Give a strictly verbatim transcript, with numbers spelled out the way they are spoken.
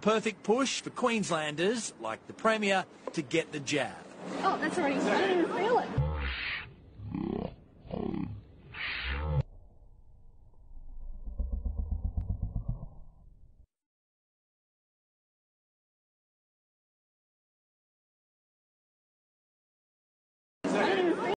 perfect push for Queenslanders, like the Premier, to get the jab. Oh, that's already, I didn't even feel it.